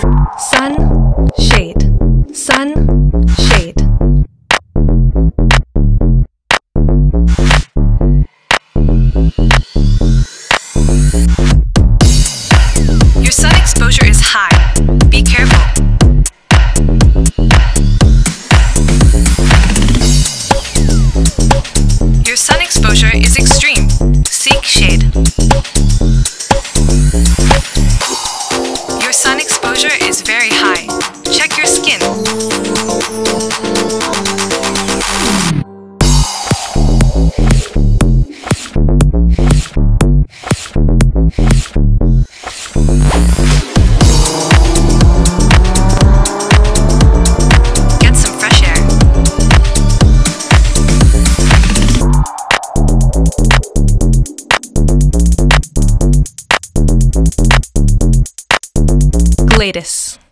sun, shade, sun, shade. Your sun exposure is high. Be careful. Your sun exposure is extreme. Seek shade. Your sun exposure is very high. Check your skin. Get some fresh air. GLATUS.